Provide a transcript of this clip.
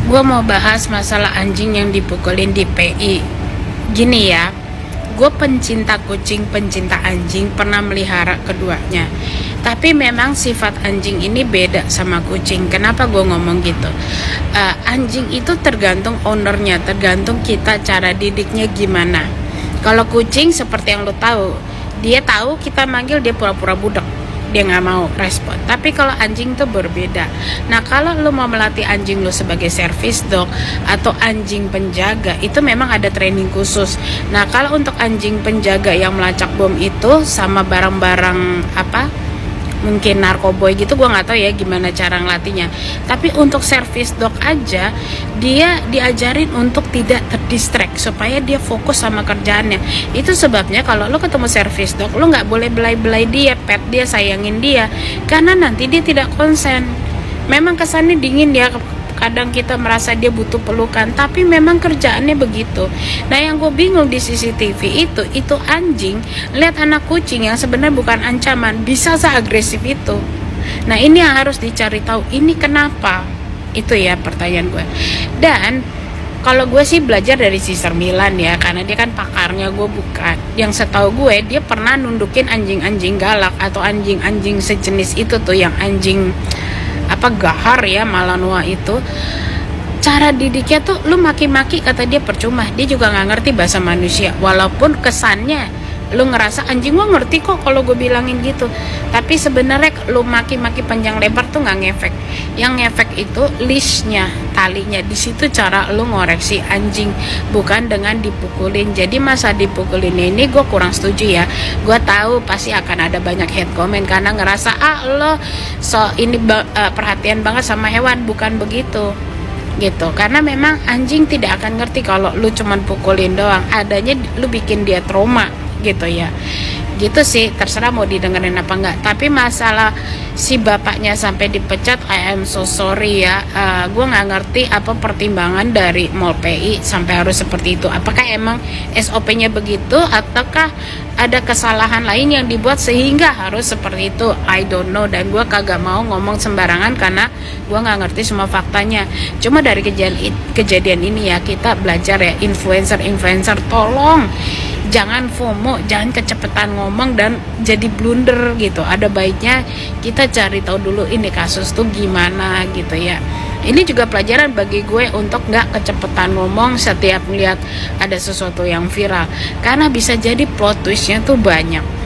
Gue mau bahas masalah anjing yang dipukulin di PI. Gini ya, gue pencinta kucing, pencinta anjing, pernah melihara keduanya. Tapi memang sifat anjing ini beda sama kucing. Kenapa gue ngomong gitu? Anjing itu tergantung ownernya, tergantung kita cara didiknya gimana. Kalau kucing seperti yang lo tahu, dia tahu kita manggil dia pura-pura budak, dia nggak mau respon. Tapi kalau anjing tuh berbeda. Nah, kalau lo mau melatih anjing lo sebagai service dog atau anjing penjaga, itu memang ada training khusus. Nah, kalau untuk anjing penjaga yang melacak bom itu sama barang-barang mungkin narkoboy gitu, gue nggak tahu ya gimana cara ngelatihnya. Tapi untuk service dog aja, dia diajarin untuk tidak terdistract supaya dia fokus sama kerjaannya. Itu sebabnya kalau lo ketemu service dog, lo nggak boleh belai-belai dia, pet dia, sayangin dia, karena nanti dia tidak konsen. Memang kesannya dingin ya, kadang kita merasa dia butuh pelukan, tapi memang kerjaannya begitu. Nah, yang gue bingung di CCTV itu anjing lihat anak kucing yang sebenarnya bukan ancaman bisa seagresif itu. Nah, ini yang harus dicari tahu, ini kenapa? Itu ya pertanyaan gue. Dan kalau gue sih belajar dari Caesar Milan ya, karena dia kan pakarnya, gue bukan. Yang setahu gue, dia pernah nundukin anjing-anjing galak atau anjing-anjing sejenis itu tuh, yang anjing gahar ya, Malanois itu. Cara didiknya tuh lu maki-maki, kata dia percuma, dia juga nggak ngerti bahasa manusia. Walaupun kesannya lu ngerasa anjing gua ngerti kok kalau gue bilangin gitu, tapi sebenarnya lu maki-maki panjang lebar tuh nggak ngefek. Yang ngefek itu leashnya, talinya. Di situ cara lu ngoreksi anjing, bukan dengan dipukulin. Jadi masa dipukulin ini gue kurang setuju ya. Gue tahu pasti akan ada banyak hate comment karena ngerasa lo ini perhatian banget sama hewan. Bukan begitu gitu, karena memang anjing tidak akan ngerti kalau lu cuman pukulin doang. Adanya lu bikin dia trauma gitu ya. Gitu sih, terserah mau didengerin apa enggak. Tapi masalah si bapaknya sampai dipecat, I am so sorry ya. Gue nggak ngerti apa pertimbangan dari Mall PI sampai harus seperti itu. Apakah emang SOP-nya begitu, ataukah ada kesalahan lain yang dibuat sehingga harus seperti itu? I don't know, dan gue kagak mau ngomong sembarangan karena gue nggak ngerti semua faktanya. Cuma dari kejadian ini ya, kita belajar ya, influencer tolong jangan FOMO, jangan kecepatan ngomong dan jadi blunder gitu. Ada baiknya kita cari tahu dulu ini kasus tuh gimana gitu ya. Ini juga pelajaran bagi gue untuk nggak kecepatan ngomong setiap melihat ada sesuatu yang viral, karena bisa jadi plot twistnya tuh banyak.